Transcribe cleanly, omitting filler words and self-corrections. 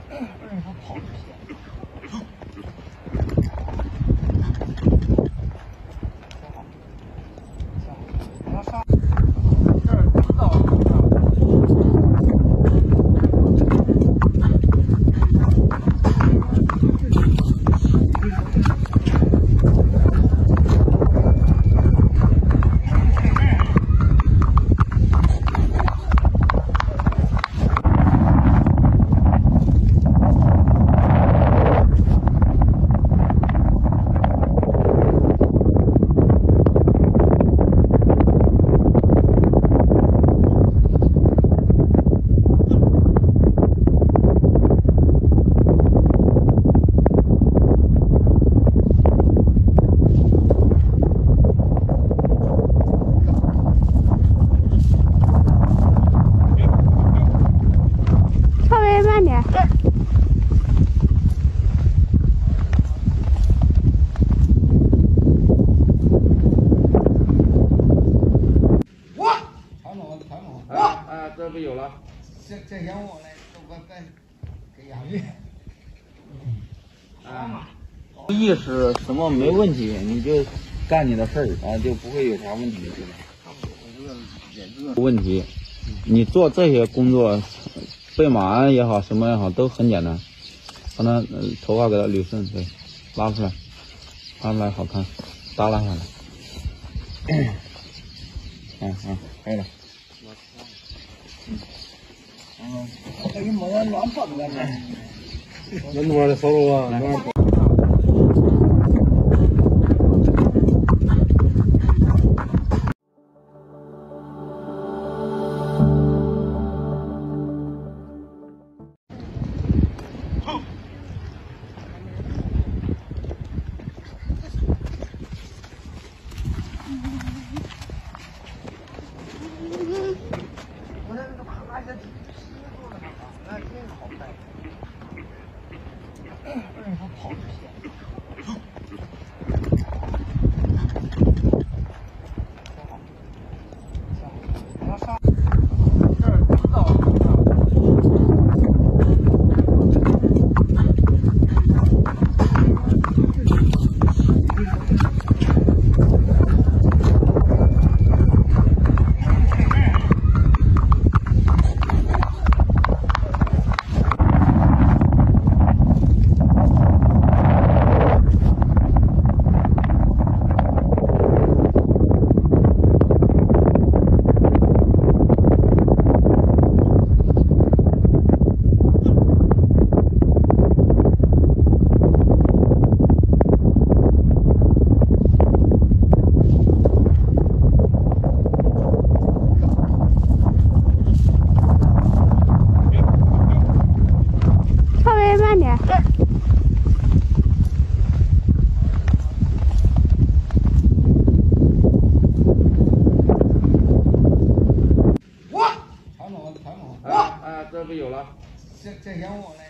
他跑出去。 这不有了？ 这让我来，我给养鱼。 意识什么没问题，你就干你的事儿啊，就不会有啥问题，对吧？问题，你做这些工作，备马鞍也好，什么也好，都很简单。把那头发给它捋顺，对，拉出来，拉出来好看，耷拉下来。可以了。 这一摸乱跑的感觉。 那多的收入啊！ 他跑出去。 这不有了？ 这让我来。